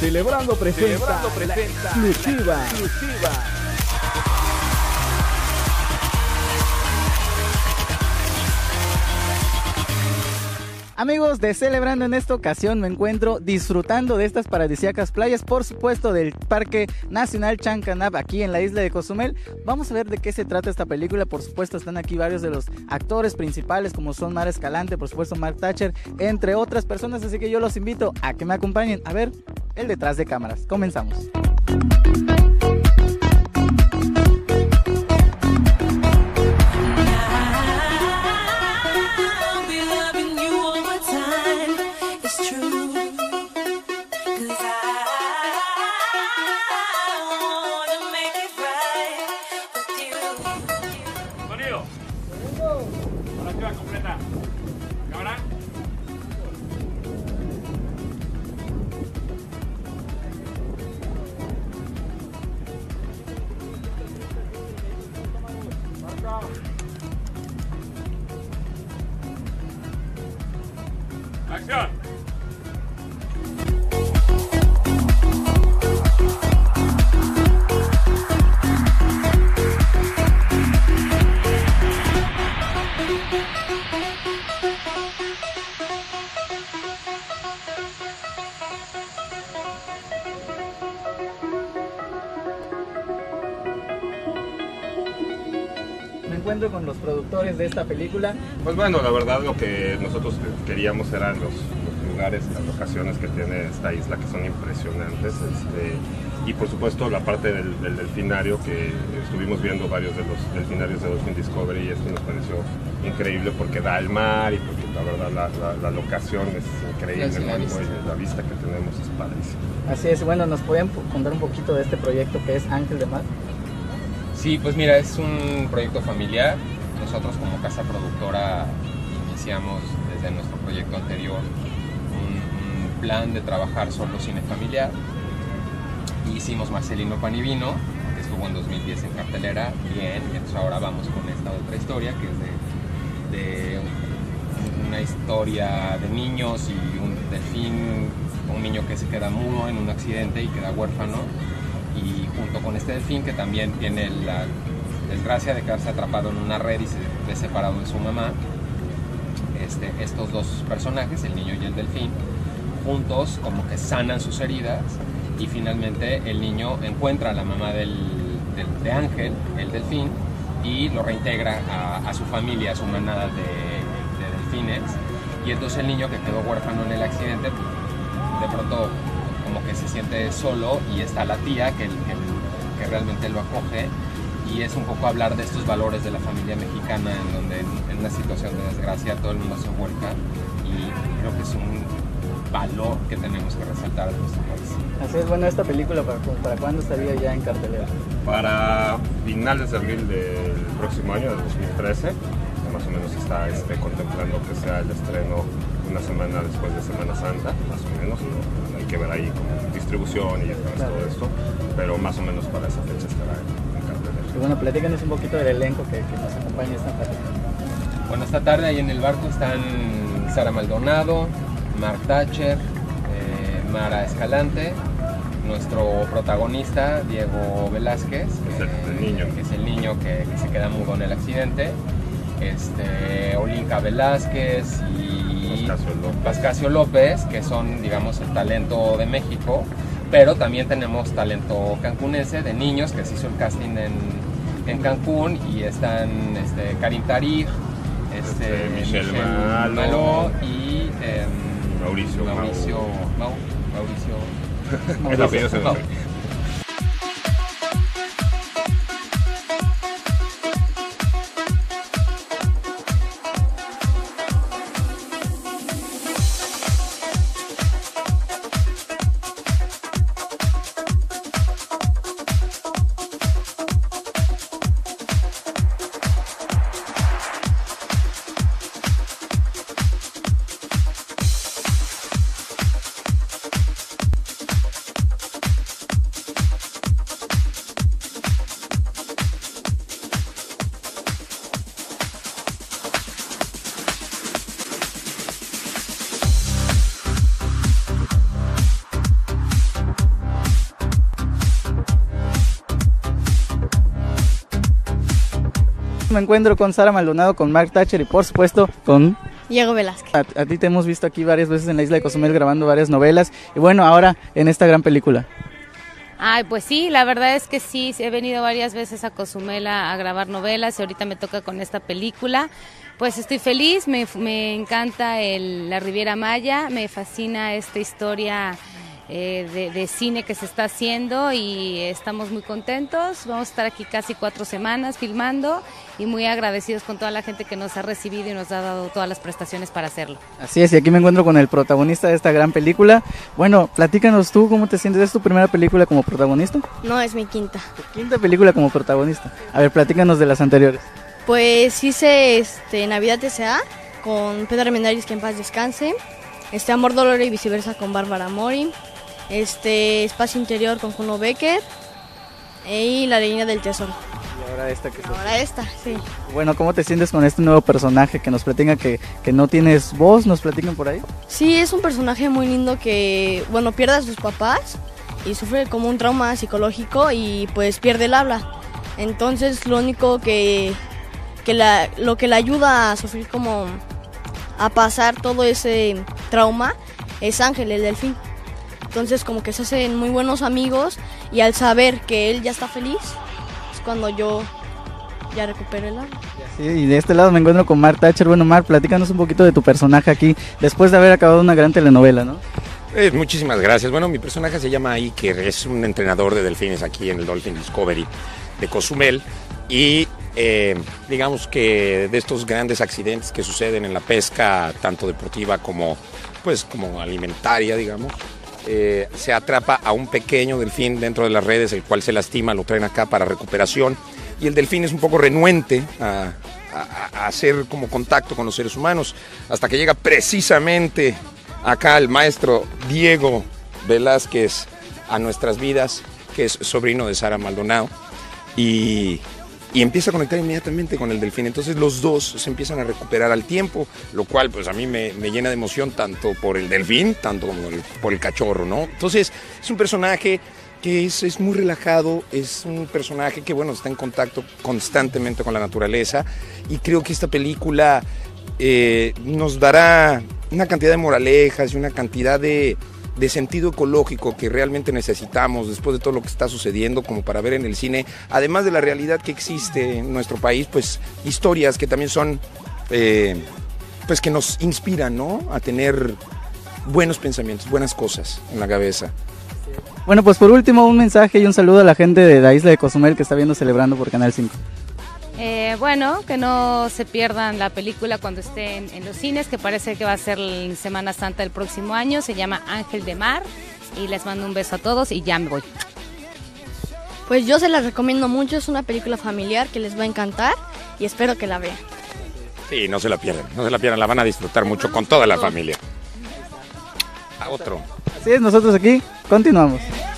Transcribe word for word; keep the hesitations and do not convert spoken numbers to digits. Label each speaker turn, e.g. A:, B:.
A: Celebrando presenta,
B: Celebrando presenta
A: exclusiva.
B: la exclusiva.
A: Amigos de Celebrando, en esta ocasión me encuentro disfrutando de estas paradisíacas playas, por supuesto del Parque Nacional Chancanab, aquí en la isla de Cozumel. Vamos a ver de qué se trata esta película. Por supuesto están aquí varios de los actores principales, como son Mara Escalante, por supuesto Mark Thatcher, entre otras personas, así que yo los invito a que me acompañen a ver el detrás de cámaras. Comenzamos.
C: Completa. Cámara. Marca. Acción.
A: Me encuentro con los productores de esta película.
D: Pues bueno, la verdad lo que nosotros queríamos eran los, los lugares, las locaciones que tiene esta isla, que son impresionantes, este, y por supuesto la parte del, del delfinario, que estuvimos viendo varios de los delfinarios de Dolphin Discovery, y esto nos pareció increíble porque da al mar y porque la verdad la, la, la locación es increíble,
E: Sí,
D: ¿no?
E: la vista.
D: Y la vista que tenemos es padrísima.
A: Así es, bueno, ¿nos pueden contar un poquito de este proyecto que es Ángel de Mar?
E: Sí, pues mira, es un proyecto familiar. Nosotros como casa productora iniciamos desde nuestro proyecto anterior un, un plan de trabajar solo cine familiar. Hicimos Marcelino Pan y Vino, que estuvo en dos mil diez en cartelera, bien, y entonces ahora vamos con esta otra historia que es de, de una historia de niños y un delfín, un niño que se queda mudo en un accidente y queda huérfano. Y junto con este delfín, que también tiene la desgracia de quedarse atrapado en una red y se ve separado de su mamá, este, estos dos personajes, el niño y el delfín, juntos como que sanan sus heridas, y finalmente el niño encuentra a la mamá del, del, de Ángel, el delfín, y lo reintegra a, a su familia, a su manada de, de delfines. Y entonces el niño, que quedó huérfano en el accidente, de pronto como que se siente solo, y está la tía que, que, que realmente lo acoge, y es un poco hablar de estos valores de la familia mexicana, en donde en, en una situación de desgracia todo el mundo se vuelca, y creo que es un valor que tenemos que resaltar en nuestro país.
A: Así es, bueno, esta película, ¿para, para cuándo estaría ya en cartelera?
D: Para finales de abril del próximo año, del dos mil trece, que más o menos está este, contemplando que sea el estreno una semana después de Semana Santa, más o menos, ¿no? Hay que ver ahí como distribución y demás,
A: Claro.
D: todo esto, pero más o menos para esa fecha estará en, en cartelera.
A: Y bueno, platícanos un poquito del elenco que, que nos acompaña esta tarde.
E: Bueno, esta tarde ahí en el barco están Sara Maldonado, Mark Thatcher, eh, Mara Escalante, nuestro protagonista Diego Velázquez,
D: Es el- el niño.
E: que es el niño que, que se queda mudo en el accidente, este, Olinka Velázquez y
D: Pascasio López.
E: Pascasio López, que son, digamos, el talento de México, pero también tenemos talento cancunense de niños, que se hizo el casting en, en Cancún, y están este, Karim Tarij, este,
D: Este, Michelle Malo.
E: Malo y em,
D: Mauricio Mau.
E: Mauricio Mau, Mauricio
D: Es la apellido, se me
E: Mau.
D: olvidó.
A: Me encuentro con Sara Maldonado, con Mark Thatcher y por supuesto con...
B: Diego Velázquez.
A: A, a ti te hemos visto aquí varias veces en la isla de Cozumel grabando varias novelas y bueno, ahora en esta gran película.
F: Ay, pues sí, la verdad es que sí, he venido varias veces a Cozumel a, a grabar novelas y ahorita me toca con esta película. Pues estoy feliz, me, me encanta el, la Riviera Maya, me fascina esta historia eh, de, de cine que se está haciendo y estamos muy contentos. Vamos a estar aquí casi cuatro semanas filmando y muy agradecidos con toda la gente que nos ha recibido y nos ha dado todas las prestaciones para hacerlo.
A: Así es, y aquí me encuentro con el protagonista de esta gran película. Bueno, platícanos tú, ¿cómo te sientes? ¿Es tu primera película como protagonista?
B: No, es mi quinta.
A: ¿Tu quinta película como protagonista? A ver, platícanos de las anteriores.
B: Pues hice este, Navidad S A con Pedro Armendáriz, que en paz descanse. Este, Amor, Dolor y Viceversa con Bárbara Mori. Este, Espacio Interior con Juno Becker. Y La Reina del Tesoro.
A: Y ahora esta que
B: Ahora esta, sí.
A: Bueno, ¿cómo te sientes con este nuevo personaje que nos platica que, que no tienes voz? ¿Nos platican por ahí?
B: Sí, es un personaje muy lindo que, bueno, pierde a sus papás y sufre como un trauma psicológico y pues pierde el habla. Entonces lo único que, que la, lo que le ayuda a sufrir como a pasar todo ese trauma es Ángel, el delfín. Entonces como que se hacen muy buenos amigos y al saber que él ya está feliz es cuando yo ya recupero el habla.
A: Sí, y de este lado me encuentro con Mark Thatcher. Bueno, Mark, platícanos un poquito de tu personaje aquí después de haber acabado una gran telenovela, ¿no?
G: Eh, muchísimas gracias. Bueno, mi personaje se llama Iker, es un entrenador de delfines aquí en el Dolphin Discovery de Cozumel y eh, digamos que de estos grandes accidentes que suceden en la pesca, tanto deportiva como, pues, como alimentaria, digamos, eh, se atrapa a un pequeño delfín dentro de las redes, el cual se lastima, lo traen acá para recuperación y el delfín es un poco renuente a, a, a hacer como contacto con los seres humanos hasta que llega precisamente acá el maestro Diego Velázquez a nuestras vidas, que es sobrino de Sara Maldonado, y, y empieza a conectar inmediatamente con el delfín. Entonces los dos se empiezan a recuperar al tiempo, lo cual pues a mí me, me llena de emoción tanto por el delfín, tanto como el, por el cachorro, ¿no? Entonces es un personaje que es, es muy relajado, es un personaje que bueno, está en contacto constantemente con la naturaleza y creo que esta película eh, nos dará una cantidad de moralejas y una cantidad de, de sentido ecológico que realmente necesitamos después de todo lo que está sucediendo como para ver en el cine, además de la realidad que existe en nuestro país, pues historias que también son, eh, pues que nos inspiran, ¿no? A tener buenos pensamientos, buenas cosas en la cabeza.
A: Bueno, pues por último un mensaje y un saludo a la gente de la isla de Cozumel que está viendo Celebrando por Canal cinco.
F: Eh, bueno, que no se pierdan la película cuando esté en, en los cines, que parece que va a ser en Semana Santa del próximo año. Se llama Ángel de Mar y les mando un beso a todos y ya me voy.
B: Pues yo se la recomiendo mucho, es una película familiar que les va a encantar y espero que la vean.
G: Sí, no se la pierdan, no se la pierdan, la van a disfrutar mucho con toda la familia. A otro.
A: Así es, nosotros aquí continuamos.